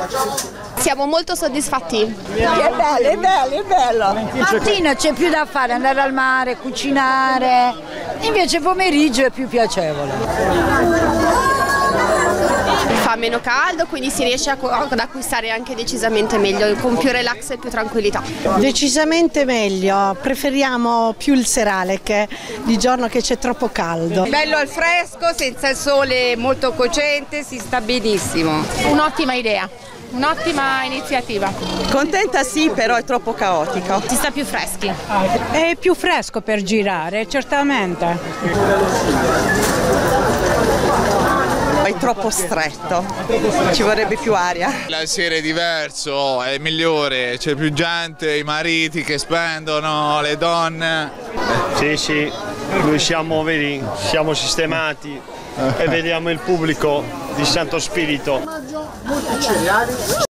Siamo molto soddisfatti. È bello. Mattina c'è più da fare, andare al mare, cucinare, invece pomeriggio è più piacevole. Fa meno caldo, quindi si riesce ad acquistare anche decisamente meglio, con più relax e più tranquillità. Decisamente meglio, preferiamo più il serale che di giorno che c'è troppo caldo. Bello al fresco, senza il sole molto cocente, si sta benissimo. Un'ottima idea. Un'ottima iniziativa. Contenta sì, però è troppo caotico. Si sta più freschi. È più fresco per girare, certamente. È troppo stretto, ci vorrebbe più aria. La sera è diverso, è migliore, c'è più gente, i mariti che spendono, le donne. Sì, noi siamo sistemati e vediamo il pubblico di Santo Spirito.